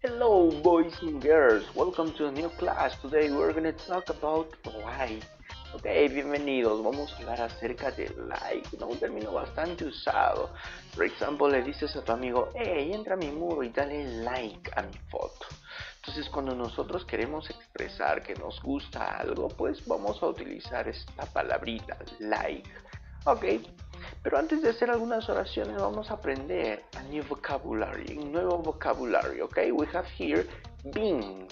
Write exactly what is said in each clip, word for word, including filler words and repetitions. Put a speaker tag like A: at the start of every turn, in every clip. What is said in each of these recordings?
A: Hello, boys and girls. Welcome to a new class. Today we're going to talk about like. Ok, bienvenidos. Vamos a hablar acerca de like, ¿no? Un término bastante usado. Por ejemplo, le dices a tu amigo, hey, entra a mi muro y dale like a mi foto. Entonces, cuando nosotros queremos expresar que nos gusta algo, pues vamos a utilizar esta palabrita, like. Ok, pero antes de hacer algunas oraciones vamos a aprender a new vocabulary, un nuevo vocabulario, ok? We have here beans,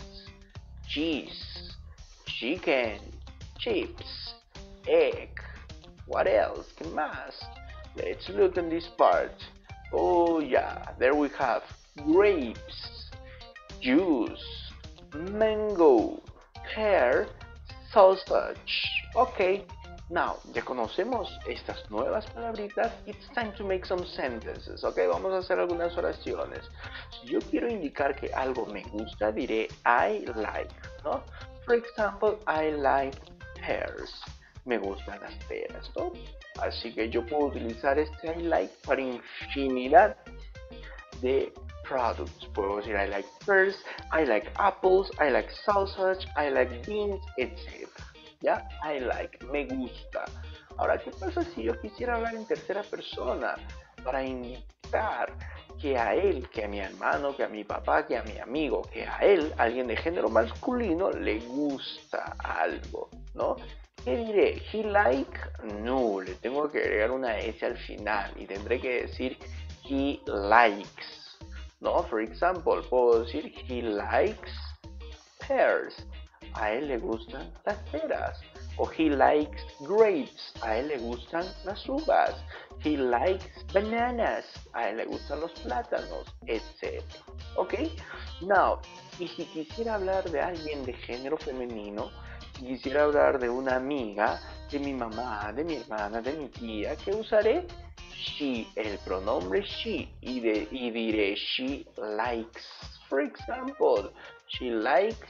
A: cheese, chicken, chips, egg. What else? ¿Qué más? Let's look at this part. Oh yeah, there we have grapes, juice, mango, pear, sausage. Ok, now, ya conocemos estas nuevas palabritas. It's time to make some sentences. Ok, vamos a hacer algunas oraciones. Si yo quiero indicar que algo me gusta, diré I like, ¿no? For example, I like pears. Me gustan las peras, ¿no? Así que yo puedo utilizar este I like para infinidad de products. Puedo decir I like pears, I like apples, I like sausage, I like beans, etcétera. ¿Ya? I like, me gusta. Ahora, ¿qué pasa si yo quisiera hablar en tercera persona para indicar que a él, que a mi hermano, que a mi papá, que a mi amigo, que a él, alguien de género masculino, le gusta algo, ¿no? ¿Qué diré? ¿He like? No, le tengo que agregar una S al final y tendré que decir he likes, ¿no? For example, puedo decir he likes pears. A él le gustan las peras. O he likes grapes. A él le gustan las uvas. He likes bananas. A él le gustan los plátanos, etcétera. ¿Ok? Now, y si quisiera hablar de alguien de género femenino, si quisiera hablar de una amiga, de mi mamá, de mi hermana, de mi tía, ¿qué usaré? She, el pronombre she, y, de, y diré she likes. For example, she likes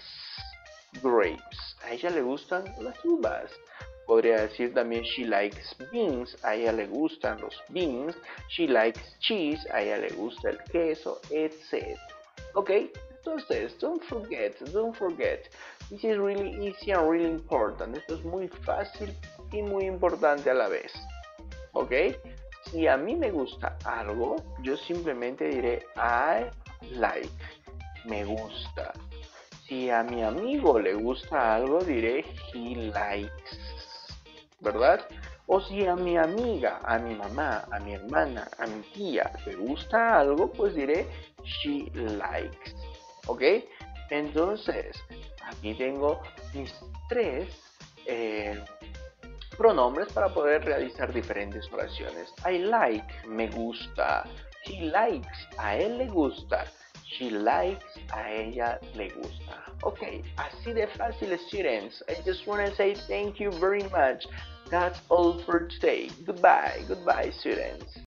A: grapes. A ella le gustan las uvas. Podría decir también she likes beans. A ella le gustan los beans. She likes cheese. A ella le gusta el queso, etcétera. Ok, entonces, don't forget, don't forget. This is really easy and really important. Esto es muy fácil y muy importante a la vez. Ok, si a mí me gusta algo, yo simplemente diré I like, me gusta. Si a mi amigo le gusta algo, diré he likes, ¿verdad? O si a mi amiga, a mi mamá, a mi hermana, a mi tía le gusta algo, pues diré she likes, ¿ok? Entonces, aquí tengo mis tres eh, pronombres para poder realizar diferentes oraciones. I like, me gusta. He likes, a él le gusta. She likes, a ella le gusta. Ok, así de fácil, students. I just want to say thank you very much. That's all for today. Goodbye, goodbye, students.